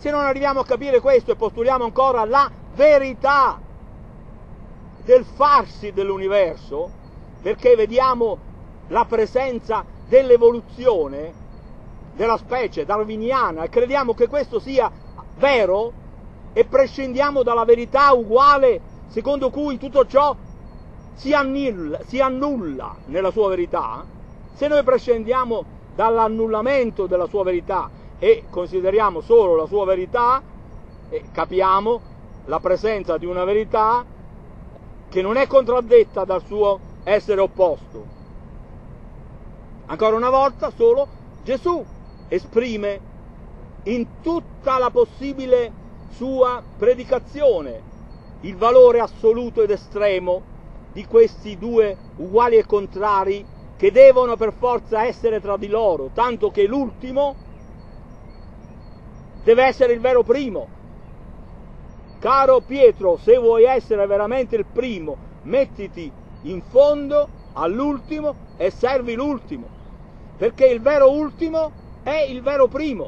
Se non arriviamo a capire questo e postuliamo ancora la verità del farsi dell'universo, perché vediamo la presenza dell'evoluzione della specie darwiniana e crediamo che questo sia vero e prescindiamo dalla verità uguale secondo cui tutto ciò si annulla nella sua verità, se noi prescindiamo dall'annullamento della sua verità e consideriamo solo la sua verità, capiamo la presenza di una verità che non è contraddetta dal suo essere opposto. Ancora una volta solo Gesù esprime in tutta la possibile sua predicazione il valore assoluto ed estremo di questi due uguali e contrari che devono per forza essere tra di loro, tanto che l'ultimo deve essere il vero primo. Caro Pietro, se vuoi essere veramente il primo, mettiti in fondo all'ultimo e servi l'ultimo, perché il vero ultimo è il vero primo.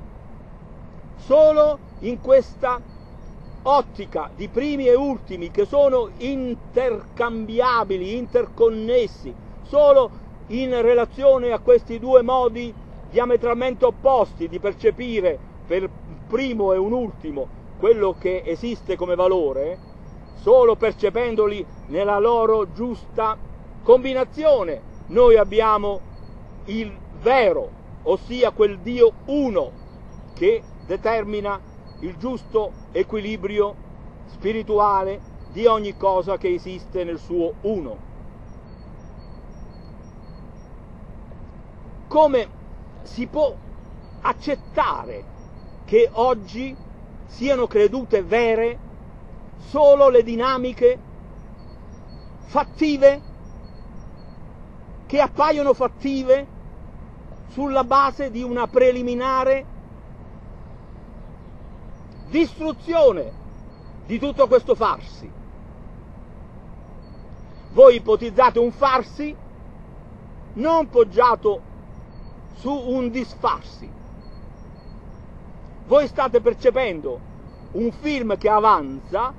Solo in questa ottica di primi e ultimi che sono intercambiabili, interconnessi, solo in relazione a questi due modi diametralmente opposti di percepire per primo e un ultimo quello che esiste come valore, solo percependoli nella loro giusta combinazione noi abbiamo il vero, ossia quel Dio uno che determina il giusto equilibrio spirituale di ogni cosa che esiste nel suo uno. Come si può accettare che oggi siano credute vere solo le dinamiche fattive, che appaiono fattive sulla base di una preliminare distruzione di tutto questo farsi? Voi ipotizzate un farsi non poggiato su un disfarsi. Voi state percependo un film che avanza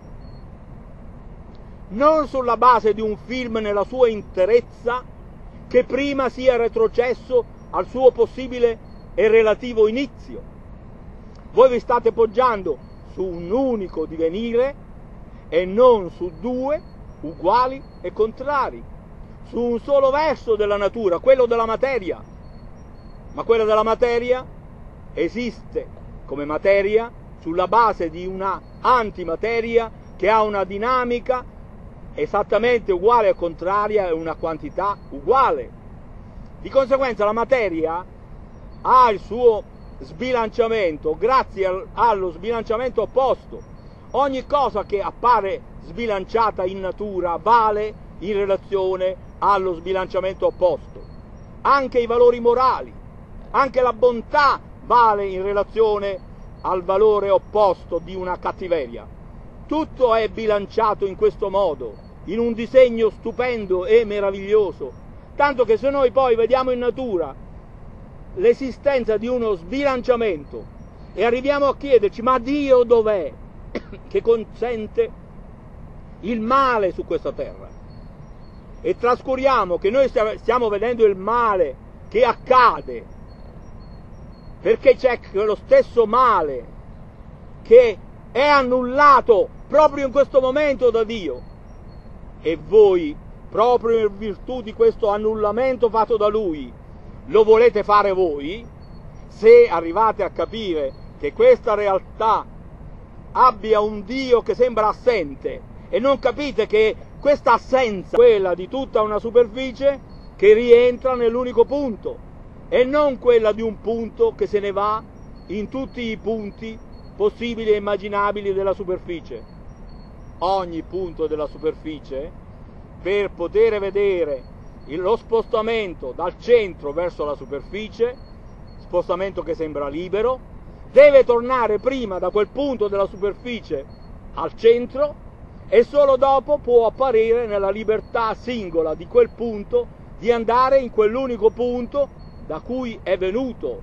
non sulla base di un film nella sua interezza che prima sia retrocesso al suo possibile e relativo inizio. Voi vi state poggiando su un unico divenire e non su due uguali e contrari, su un solo verso della natura, quello della materia. Ma quella della materia esiste come materia sulla base di una antimateria che ha una dinamica esattamente uguale e contraria e una quantità uguale. Di conseguenza la materia ha il suo sbilanciamento grazie allo sbilanciamento opposto. Ogni cosa che appare sbilanciata in natura vale in relazione allo sbilanciamento opposto. Anche i valori morali, anche la bontà vale in relazione al valore opposto di una cattiveria. Tutto è bilanciato in questo modo, in un disegno stupendo e meraviglioso, tanto che se noi poi vediamo in natura l'esistenza di uno sbilanciamento e arriviamo a chiederci ma Dio dov'è che consente il male su questa terra, e trascuriamo che noi stiamo vedendo il male che accade perché c'è quello stesso male che è annullato proprio in questo momento da Dio, e voi proprio in virtù di questo annullamento fatto da Lui lo volete fare voi. Se arrivate a capire che questa realtà abbia un Dio che sembra assente e non capite che questa assenza è quella di tutta una superficie che rientra nell'unico punto e non quella di un punto che se ne va in tutti i punti possibili e immaginabili della superficie. Ogni punto della superficie, per poter vedere lo spostamento dal centro verso la superficie, spostamento che sembra libero, deve tornare prima da quel punto della superficie al centro e solo dopo può apparire nella libertà singola di quel punto di andare in quell'unico punto da cui è venuto,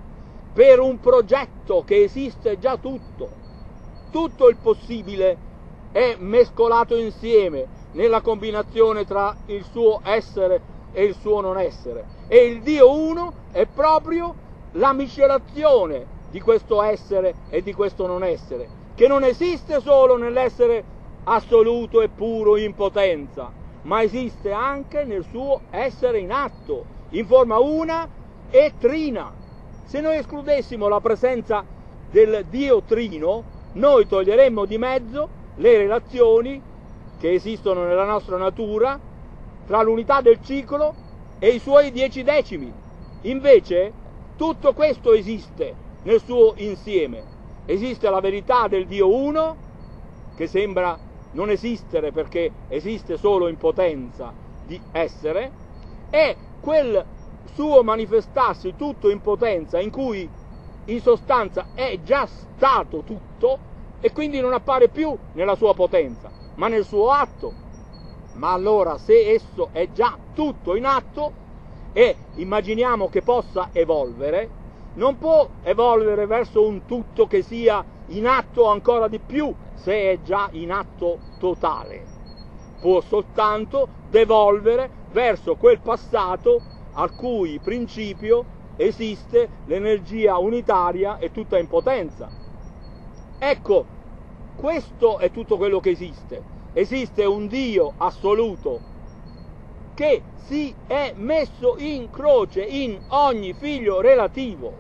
per un progetto che esiste già tutto il possibile è mescolato insieme nella combinazione tra il suo essere e il suo non essere, e il Dio uno è proprio la miscelazione di questo essere e di questo non essere, che non esiste solo nell'essere assoluto e puro in potenza, ma esiste anche nel suo essere in atto, in forma una e trina. Se noi escludessimo la presenza del Dio trino, noi toglieremmo di mezzo le relazioni che esistono nella nostra natura tra l'unità del ciclo e i suoi 10 decimi. Invece tutto questo esiste nel suo insieme. Esiste la verità del Dio uno, che sembra non esistere perché esiste solo in potenza di essere, e quel suo manifestarsi tutto in potenza in cui in sostanza è già stato tutto e quindi non appare più nella sua potenza ma nel suo atto. Ma allora, se esso è già tutto in atto e immaginiamo che possa evolvere, non può evolvere verso un tutto che sia in atto ancora di più se è già in atto totale. Può soltanto devolvere verso quel passato al cui principio esiste l'energia unitaria e tutta in potenza. Ecco, questo è tutto quello che esiste. Esiste un Dio assoluto che si è messo in croce in ogni figlio relativo.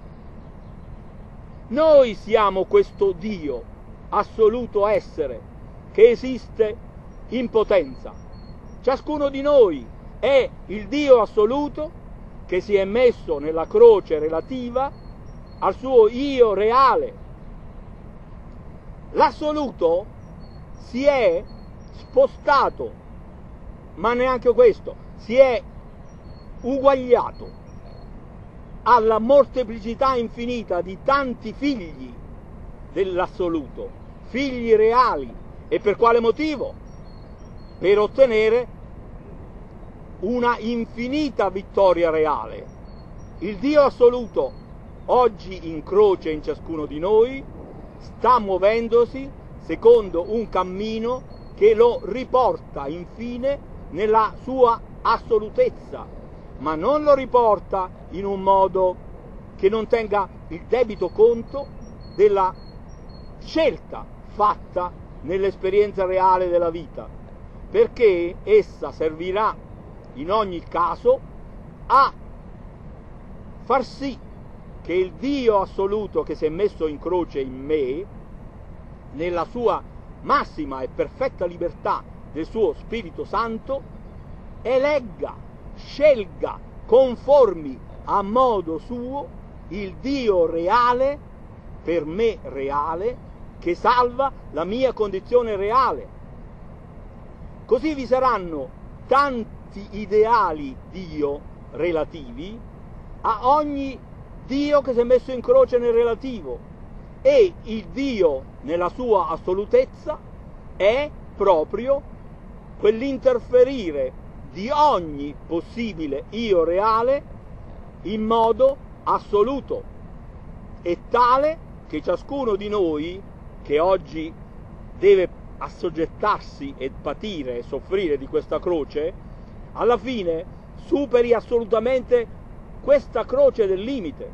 Noi siamo questo Dio assoluto essere che esiste in potenza. Ciascuno di noi è il Dio assoluto che si è messo nella croce relativa al suo io reale. L'assoluto si è spostato, ma neanche questo, si è uguagliato alla molteplicità infinita di tanti figli dell'assoluto, figli reali. E per quale motivo? Per ottenere una infinita vittoria reale. Il Dio assoluto, oggi in croce in ciascuno di noi, sta muovendosi secondo un cammino che lo riporta infine nella sua assolutezza, ma non lo riporta in un modo che non tenga il debito conto della scelta fatta nell'esperienza reale della vita, perché essa servirà in ogni caso a far sì che il Dio assoluto che si è messo in croce in me, nella sua massima e perfetta libertà del suo Spirito Santo, elegga, scelga, conformi a modo suo il Dio reale, per me reale, che salva la mia condizione reale. Così vi saranno tanti ideali Dio relativi a ogni Dio che si è messo in croce nel relativo, e il Dio nella sua assolutezza è proprio quell'interferire di ogni possibile io reale in modo assoluto e tale che ciascuno di noi che oggi deve assoggettarsi e patire e soffrire di questa croce, alla fine superi assolutamente questa croce del limite.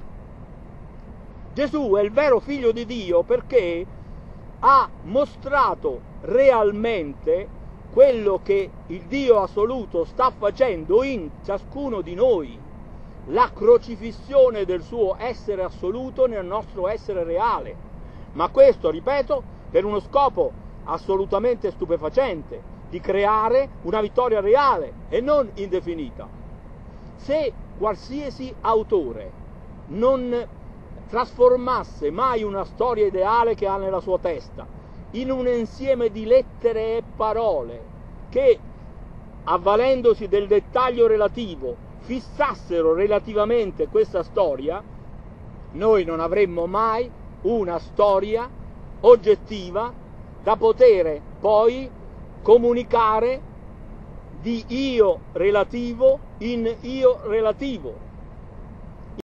Gesù è il vero figlio di Dio perché ha mostrato realmente quello che il Dio assoluto sta facendo in ciascuno di noi, la crocifissione del suo essere assoluto nel nostro essere reale. Ma questo, ripeto, per uno scopo assolutamente stupefacente, di creare una vittoria reale e non indefinita. Se qualsiasi autore non trasformasse mai una storia ideale che ha nella sua testa in un insieme di lettere e parole che, avvalendosi del dettaglio relativo, fissassero relativamente questa storia, noi non avremmo mai una storia oggettiva da poter poi comunicare di io relativo in io relativo.